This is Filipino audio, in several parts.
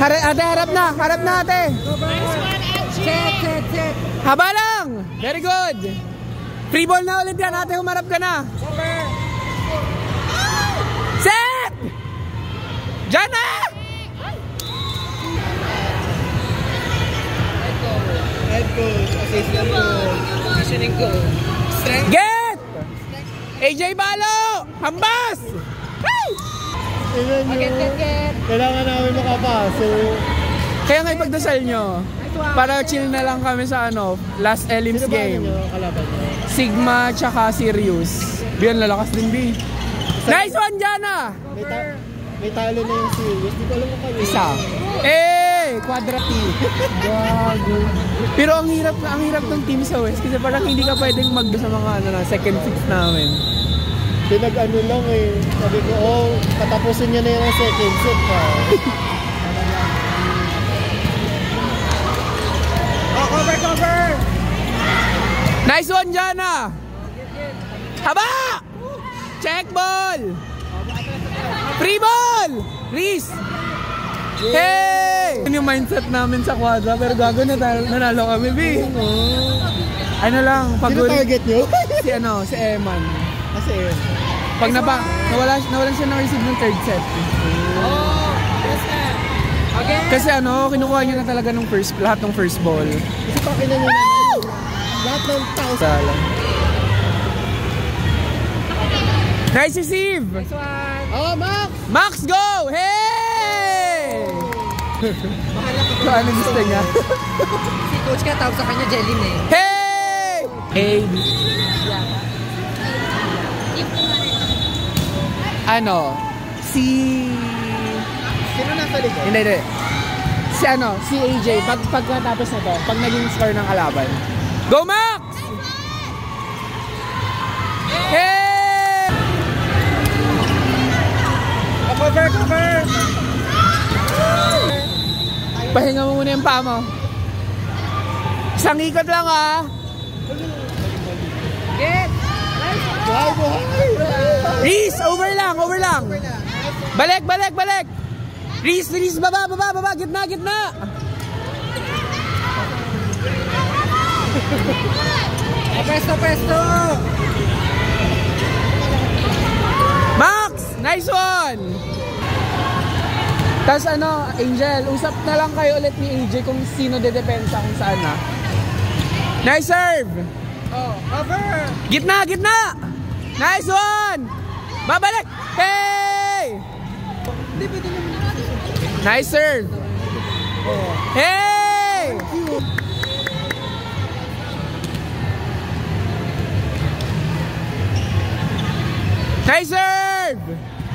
Ate, harap na ate. Set. Haba lang. Very good. Free ball na ulit yan, ate, humarap ka na. Set! Diyan na! Head goal. Assistant goal. Positioning goal. Get! AJ Balo! Hambas! Get. Kailangan namin makapasok. Kaya nga ipagdasal nyo. Para chill na lang kami sa last Elims game. Kalaban nyo? Sigma tsaka Sirius. Biyan, lalakas din, B. Nice one, Jana! May talo na yung Sirius. Di ko alam mo kayo. Isa. Quadrati. Gago. Pero ang hirap ng team sa West kasi parang hindi ka pwedeng magdo sa mga second six namin. Pinag-ano lang eh. Sabi ko, katapusin niya na yung second set pa. Cover! Nice one, Jana! Haba! Check ball! Free ball! Reese! Hey! Yun yung mindset namin sa quadra pero gago nanalo kami, B. Ano lang, pag sino target nyo? Si Eman. Kasi Pag nawalan siya ng receive ng third set. Okay. Kasi kinukuha niya na talaga lahat ng first ball. kasi pakinan nyo naman lahat ng tao. Sala. Nice receive! Next one. Max, go! Hey! So, ano gusto niya? Si coach ka tawag sa kanya Jelly eh. Hey! A-B. Sino nasa likod? Hindi. Si AJ, pagkatapos na to, pag naging score ng kalaban. Go, Max! Hey! Cover! Pahinga mo muna yung paa mo. Isang ikot lang, Get! Reese, over lang. Balik. Reese, baba. Gitna. Pesto! Max, nice one. Tapos Angel, usap na lang kayo ulit ni AJ kung sino dedepensa kung saan na. Nice serve. Cover! Gitna. Nice one. Babalik. Hey! Nice serve. Hey! Nice serve.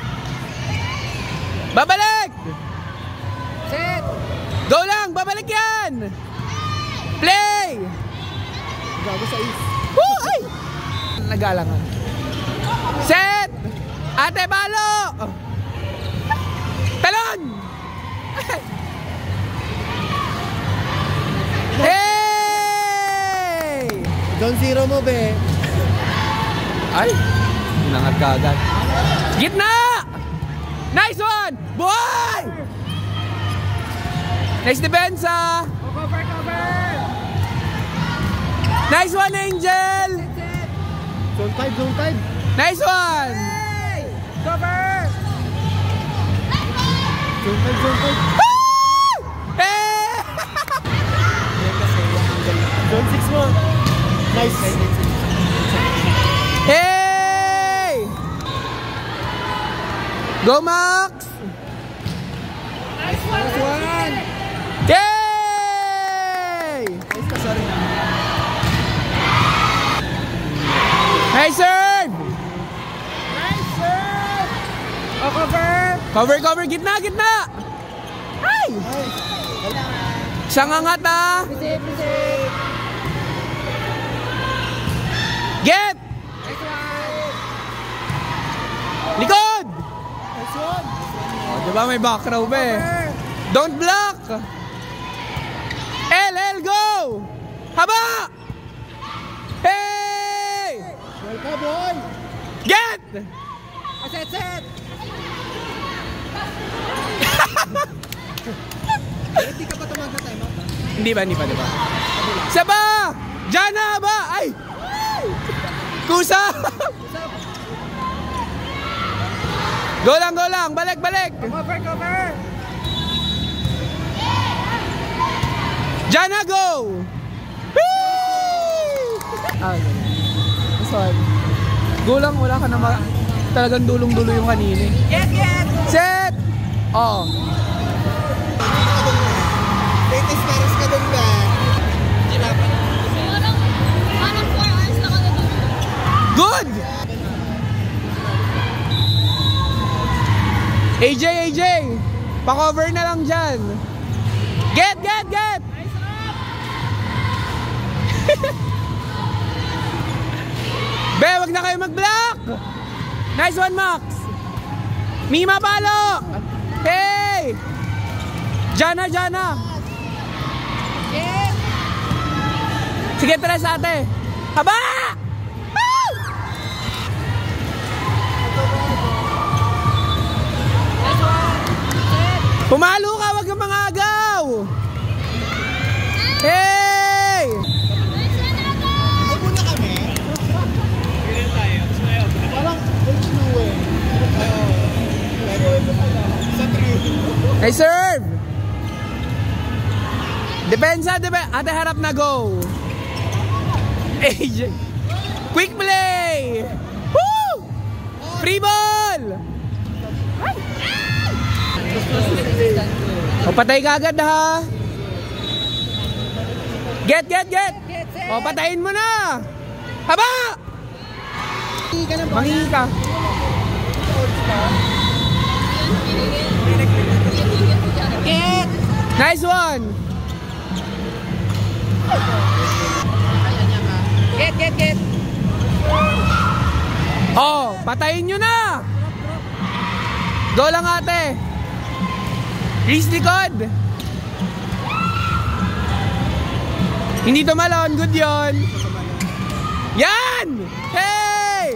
Babalik. Set! Go lang, babalik yan. Play. Gago sa is. Woo! Ay! Nagalangan. Set! Ate Balo! Talon! Hey! Down zero mo, be. Ay! Nangat ka agad. Gitna! Nice one! Boy! Nice defense, Cover! Nice one, Angel! Zone 5. Nice one! Cover! Zone 5. Hey! Zone 6 mo. Nice. Hey! Go, Max! Nice one! Yay! Nice serve! Cover! Gitna! Ay! Siyang angat, Receive! Get! Nice one! Likod! Nice one. Diba may back row ba eh? Don't block! LL, go! Haba! Hey! Welcome, boy. Get! Set! Hindi ka pa tumag na time out ba? Hindi ba? Saba! Jana ba? Ay! Kusa! Go lang! Balik! Cover! Jana, go! Sorry. Go lang, wala ka na talagang dulong-dulo yung kanina. Yes! Set! Oh. Latest Paris ka dun ba? Parang 4 hours na ka na dun. Good! AJ! Pa-cover na lang dyan. Get! Be, wag na kayo mag-block! Nice one, Max! Mima palo! Hey! Jana! Sige, tres ate! Haba! Woo! Pumalo ka, wag kang mangagaw! Hey! Ay, muna kami. Parang, ultimo eh. Sa 3. Nice serve! Depensa! Ate, harap na, go! AJ! Quick play! Woo! Free ball! O, patay ka agad ha! Get! O, patayin mo na! Haba! Mangingi ka. Get! Nice one! Get! Oh, patayin nyo na! Go lang ate! Reese likod! Hindi tumalon, good yon! Yan! Hey!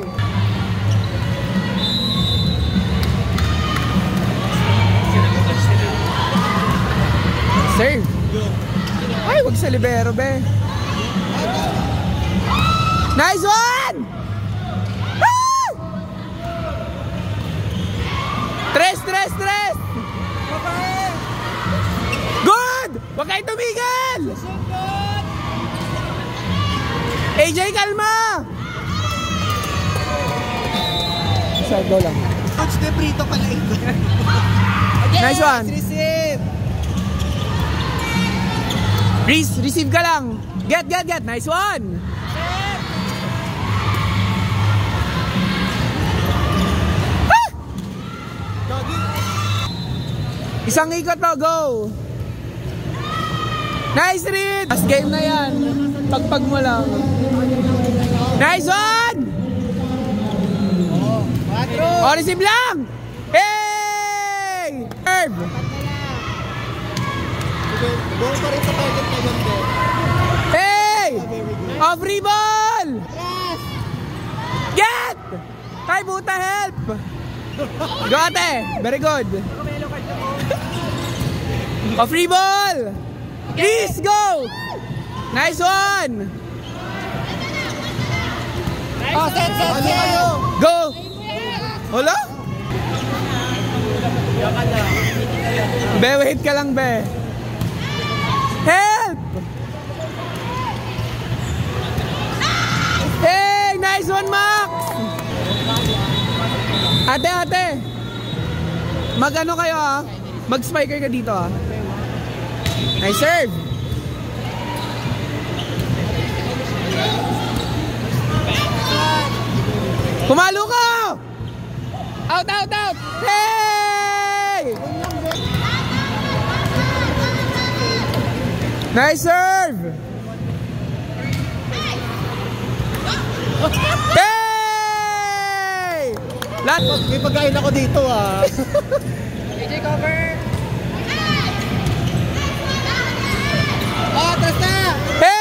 Serve! Ay, wag sa libero, be! Nice one! Woo! Tres! Good! Huwag kayo tumigil! AJ, kalma! Sorry, go lang. Coach De Brito pala ito. Nice one! Receive! Reese, receive ka lang! Get! Nice one! Isang ikot to, go! Nice read! Last game na yan. Pagpag mo lang. Nice one! O, receive lang! Hey! Herb! Go pa rin sa target na yun, De. Hey! O, free ball! Get! Tay, buta, help! Go, ate! Very good! O, free ball! Please, go! Nice one! Oh, set! Go! Wala? Be, wait ka lang, be. Help! Hey! Nice one, Max! Ate! Mag-ano kayo, ha? Mag-spiker ka dito, ha? Nice serve! Pumalo ko! Out! Hey! Nice serve! Hey! May pagkain ako dito ah. AJ cover! Oh, atras na! Hey!